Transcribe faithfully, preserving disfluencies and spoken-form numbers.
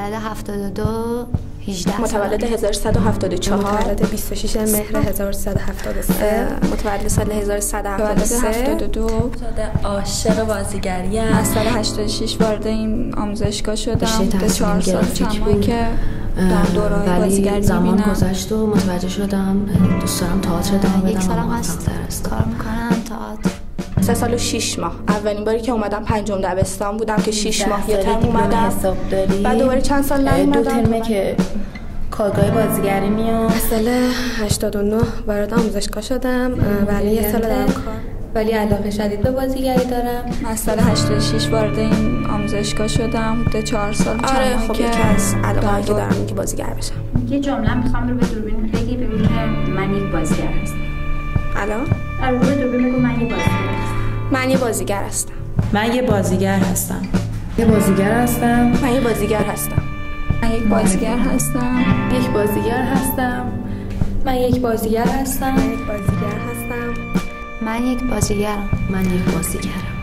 متولد هفتاد و دو هجده متولد هزار و سیصد و هفتاد و چهار متولد بیست و شش مهر هزار و سیصد و هفتاد و سه متولد سال هزار و سیصد و هفتاد و سه هفتاد و دو عاشق بازیگری از سال هشتاد و شش وارد این آموزشگاه شدم. به چهار سال چند ماه که در دوره‌های بازیگری زمان می‌بینم. گذشت و متوجه شدم دوست دارم تئاتر ادامه بدم. یک سالم هست کار میکنم تئاتر. سه سال و شش ماه. اولین باری که اومدم پنجم دبستان بودم که شش ماه یه ترم اومدم. بعد دوباره چند سال نیومدم. دو ترمه که کارگاه بازیگری میام. از سال هشتاد و نه وارد آموزشگاه شدم. ولی یه سال دارم کار. ولی علاقه شدید به بازیگری دارم. از سال هشتاد و شش وارد این آموزشگاه شدم. حدود چهار سال. آره خب یکی از علاقه‌ای که دارم اینه که بازیگر بشم. یه جمله میخوام رو به دوربین بگی ببینه من یک بازیگر هستم. الان؟ آره رو به دوربین بگو من یک بازیگر هستم. من یه بازیگر هستم. من یه بازیگر هستم. یه بازیگر هستم. من یه بازیگر هستم. من یک بازیگر هستم. یک بازیگر هستم. من یک بازیگر هستم. من یک بازیگر هستم. من یک بازیگرم. من یک بازیگرم.